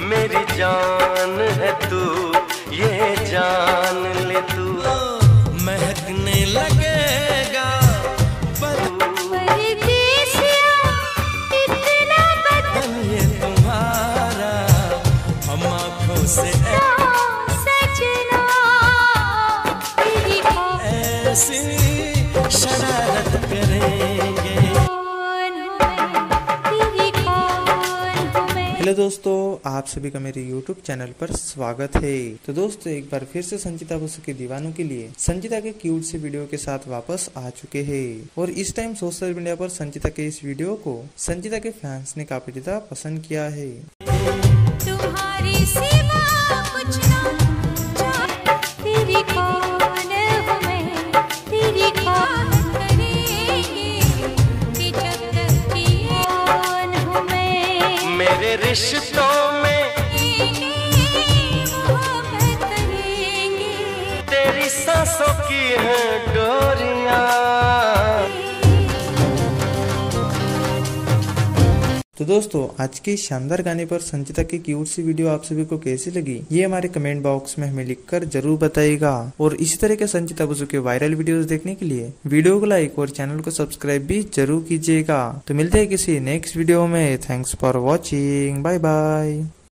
मेरी जान है तू, ये जान ले तू। महकने लगेगा इतना बदन ये तुम्हारा, हम आँखों से सजना ऐसी शरारत करेंगे। हेलो दोस्तों, आप सभी का मेरे YouTube चैनल पर स्वागत है। तो दोस्तों, एक बार फिर से संचिता बसु के दीवानों के लिए संचिता के क्यूट से वीडियो के साथ वापस आ चुके हैं। और इस टाइम सोशल मीडिया पर संचिता के इस वीडियो को संचिता के फैंस ने काफी ज्यादा पसंद किया है। तुम्हारी सिवा कुछ ना तेरी कौन हूँ मैं, तेरी कौन करेंगे कि जब तक कौन हूँ मैं। मेरे रिश्तों में मोहब्बत करेंगे, तेरी सांसों की है डोरियां। तो दोस्तों, आज के शानदार गाने पर संचिता की क्यूट सी वीडियो आप सभी को कैसी लगी, ये हमारे कमेंट बॉक्स में हमें लिखकर जरूर बताइएगा। और इसी तरह के संचिता बसु के वायरल वीडियोस देखने के लिए वीडियो को लाइक और चैनल को सब्सक्राइब भी जरूर कीजिएगा। तो मिलते हैं किसी नेक्स्ट वीडियो में। Thanks for watching, bye bye.